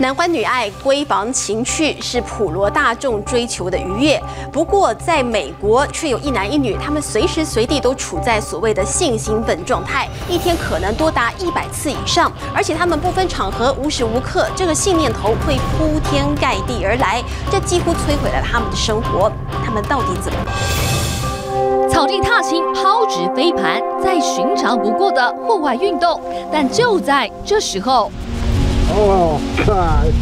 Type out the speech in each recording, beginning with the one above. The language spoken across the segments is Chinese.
男欢女爱、闺房情趣是普罗大众追求的愉悦。不过，在美国却有一男一女，他们随时随地都处在所谓的性兴奋状态，一天可能多达100次以上，而且他们不分场合、无时无刻，这个性念头会铺天盖地而来，这几乎摧毁了他们的生活。他们到底怎么了？ 草地踏青、抛掷飞盘，再寻常不过的户外运动，但就在这时候 ，Oh God！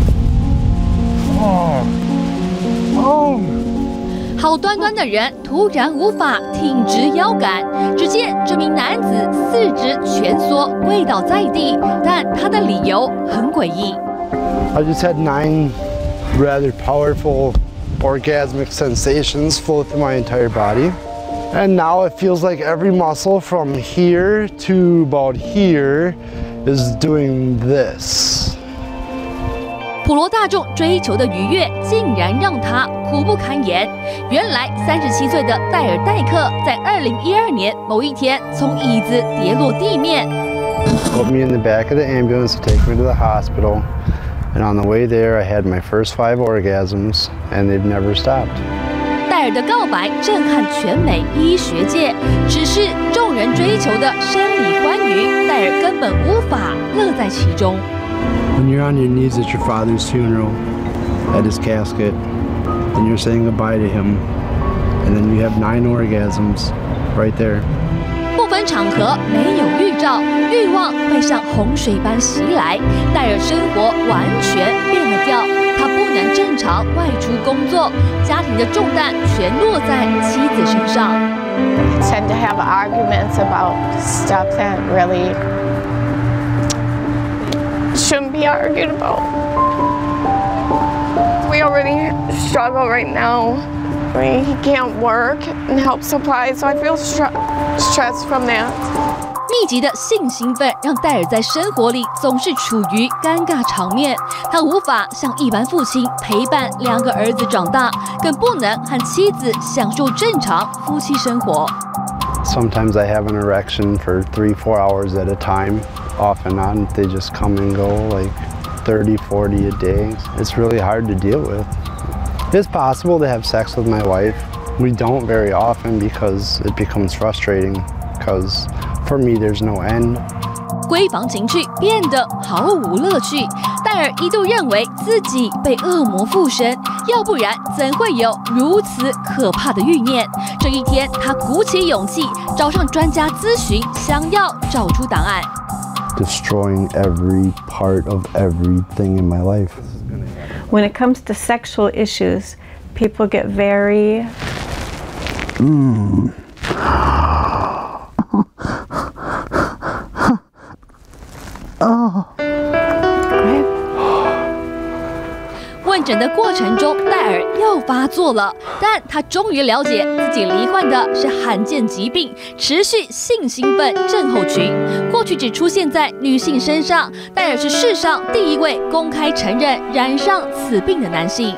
好端端的人突然无法挺直腰杆，只见这名男子四肢蜷缩，跪倒在地，但他的理由很诡异。 I just had 9 rather powerful orgasmic sensations flow through my entire body. And now it feels like every muscle from here to about here is doing this. 普罗大众追求的愉悦，竟然让他苦不堪言。原来37岁的戴尔·戴克在2012年某一天从椅子跌落地面。 Put me in the back of the ambulance to take me to the hospital. And on the way there, I had my first 5 orgasms, and they've never stopped. 戴尔的告白震撼全美医学界，只是众人追求的生理欢愉，戴尔根本无法乐在其中。 When you're on your knees at your father's funeral, at his casket, and you're saying goodbye to him, and then you have 9 orgasms right there. 不分场合，没有预兆，欲望会像洪水般袭来。戴尔生活完全变了调，他不能正常外出工作，家庭的重担全落在妻子身上。 Tend to have arguments about stuff that really shouldn't be argued about. We already struggle right now. He can't work and help supply, so I feel stressed from that. 密集的性兴奋让戴尔在生活里总是处于尴尬场面，他无法像一般父亲陪伴2个儿子长大，更不能和妻子享受正常夫妻生活。 Sometimes I have an erection for 3-4 hours at a time, off and on. They just come and go like 30, 40 a day. It's really hard to deal with. It's possible to have sex with my wife. We don't very often because it becomes frustrating, because for me there's no end. 闺房情趣变得毫无乐趣，戴尔一度认为自己被恶魔附身，要不然怎会有如此可怕的欲念？这一天，他鼓起勇气找上专家咨询，想要找出答案。 Destroying every part of everything in my life. When it comes to sexual issues, people get very 问诊的过程中，戴尔又发作了，但他终于了解自己罹患的是罕见疾病——持续性兴奋症候群。过去只出现在女性身上，戴尔是世上第一位公开承认染上此病的男性。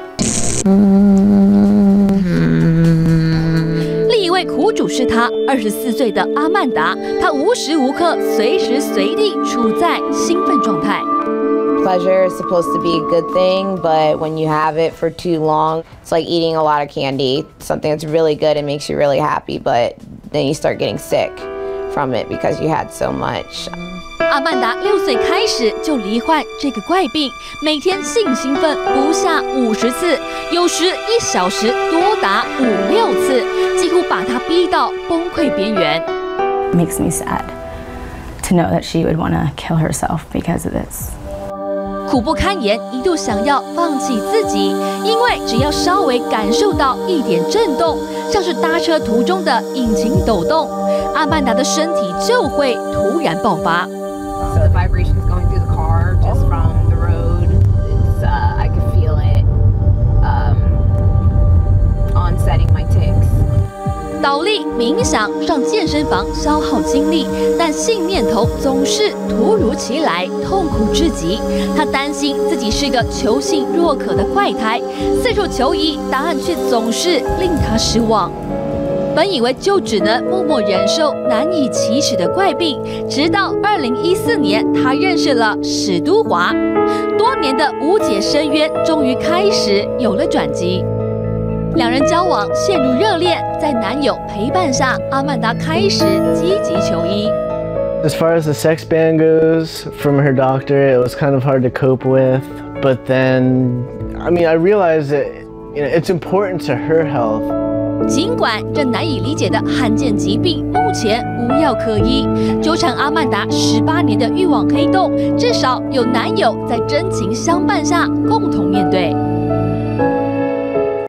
另一位苦主是他24岁的阿曼达，她无时无刻、随时随地处在兴奋状态。 Pleasure is supposed to be a good thing, but when you have it for too long, it's like eating a lot of candy. Something that's really good and makes you really happy, but then you start getting sick from it because you had so much. 阿曼达6岁开始就罹患这个怪病，每天性兴奋不下50次，有时1小时多达5-6次，几乎把她逼到崩溃边缘。 makes me sad to know that she would want to kill herself because of this. 苦不堪言，一度想要放弃自己，因为只要稍微感受到一点震动，像是搭车途中的引擎抖动，阿曼达的身体就会突然爆发。 So the vibrations going through the car, just from the road, it's I could feel it onsetting my tics. 倒立、冥想、上健身房消耗精力，但性念头总是突如其来，痛苦至极。他担心自己是个求性若渴的怪胎，四处求医，答案却总是令他失望。 本以为就只能默默忍受难以启齿的怪病，直到2014年，他认识了史都华，多年的无解深渊终于开始有了转机。两人交往陷入热恋，在男友陪伴下，阿曼达开始积极求医。 As far as the sex ban goes, from her doctor, it was kind of hard to cope with. But then, I realized that it's important to her health. 尽管这难以理解的罕见疾病目前无药可医，纠缠阿曼达18年的欲望黑洞，至少有男友在真情相伴下共同面对。